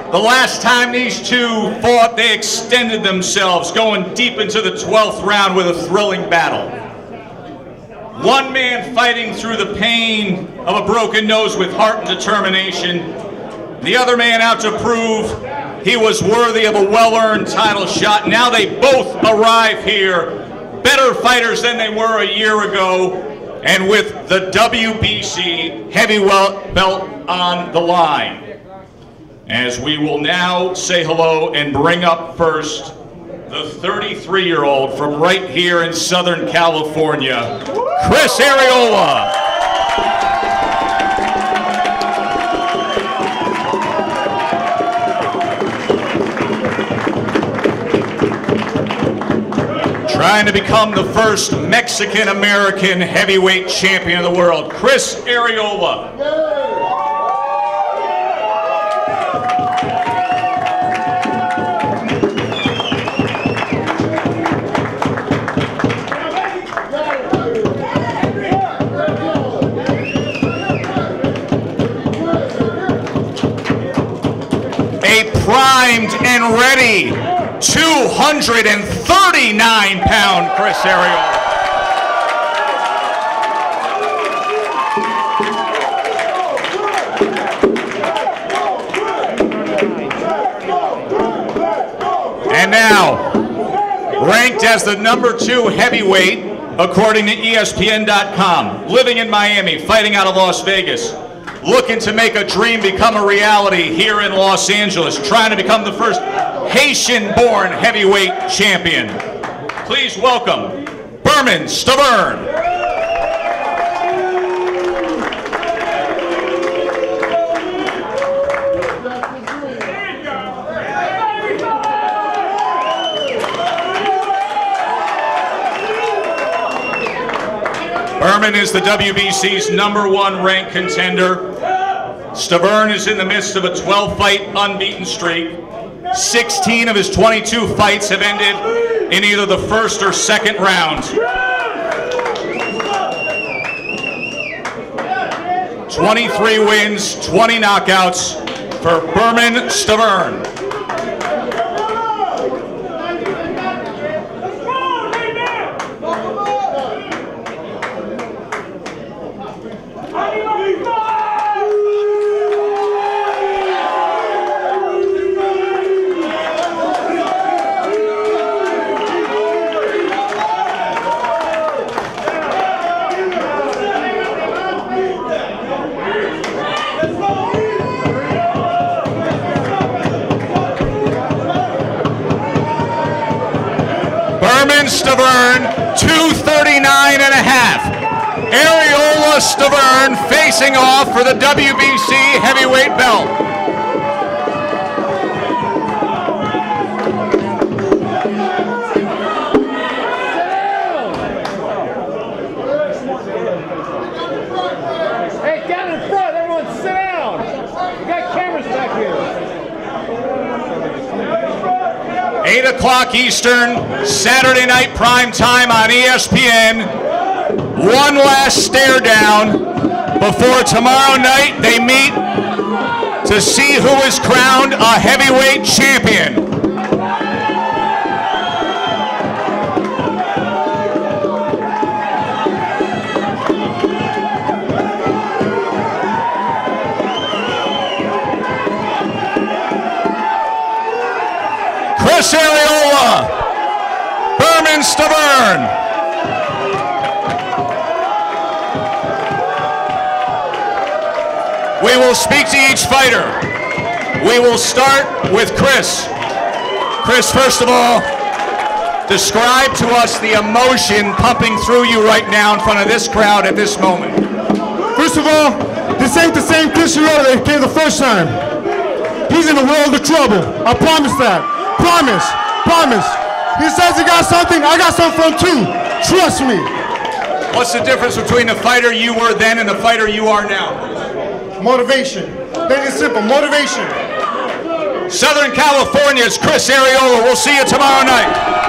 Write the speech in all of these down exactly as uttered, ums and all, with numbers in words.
The last time these two fought, they extended themselves, going deep into the twelfth round with a thrilling battle. One man fighting through the pain of a broken nose with heart and determination. The other man out to prove he was worthy of a well-earned title shot. Now they both arrive here, better fighters than they were a year ago, and with the W B C heavyweight belt on the line. As we will now say hello and bring up first the thirty-three-year-old from right here in Southern California, Chris Arreola. Trying to become the first Mexican-American heavyweight champion of the world, Chris Arreola. A primed and ready two hundred thirty-nine pound Chris Arreola. And now, ranked as the number two heavyweight, according to E S P N dot com, living in Miami, fighting out of Las Vegas, looking to make a dream become a reality here in Los Angeles, trying to become the first Haitian-born heavyweight champion. Please welcome Bermane Stiverne. Bermane is the W B C's number one ranked contender. Stiverne is in the midst of a twelve fight unbeaten streak. sixteen of his twenty-two fights have ended in either the first or second round. twenty-three wins, twenty knockouts for Bermane Stiverne. Bermane Stiverne, two thirty-nine and a half. Arreola Stiverne facing off for the W B C heavyweight belt. Hey, down in front, everyone sit down. We got cameras back here. eight o'clock Eastern, Saturday night prime time on E S P N. One last stare down before tomorrow night they meet to see who is crowned a heavyweight champion. Chris Arreola, Bermane Stiverne. We will speak to each fighter. We will start with Chris. Chris, first of all, describe to us the emotion pumping through you right now in front of this crowd at this moment. First of all, this ain't the same Chris Arreola that came the first time. He's in a world of trouble. I promise that. Promise. Promise. He says he got something. I got something from him too. Trust me. What's the difference between the fighter you were then and the fighter you are now? Motivation. Plain and simple. Motivation. Southern California's Chris Arreola. We'll see you tomorrow night.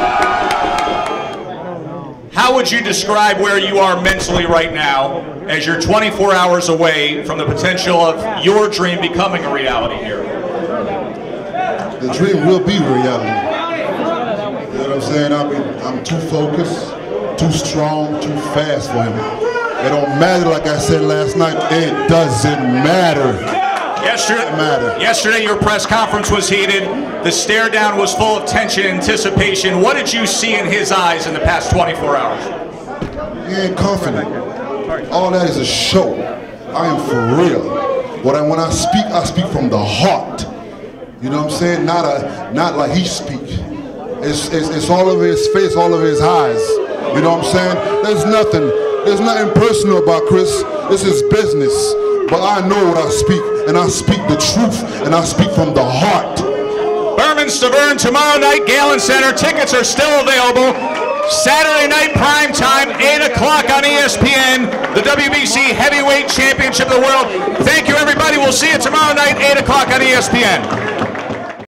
How would you describe where you are mentally right now as you're twenty-four hours away from the potential of your dream becoming a reality here? the dream will be reality. You know what I'm saying? I mean, I'm too focused, too strong, too fast for him. It don't matter, like I said last night, it doesn't matter. Yesterday, matter. yesterday your press conference was heated. The stare down was full of tension and anticipation. What did you see in his eyes in the past twenty-four hours? He ain't confident. All that is a show. I am for real. When I, when I speak, I speak from the heart. You know what I'm saying? Not a, not like he speak. It's, it's, it's all over his face, all over his eyes. You know what I'm saying? There's nothing, there's nothing personal about Chris. This is business. But I know what I speak, and I speak the truth, and I speak from the heart. Bermane Stiverne tomorrow night, Galen Center. Tickets are still available. Saturday night prime time, eight o'clock on E S P N, the W B C Heavyweight Championship of the World. Thank you, everybody. We'll see you tomorrow night, eight o'clock on E S P N.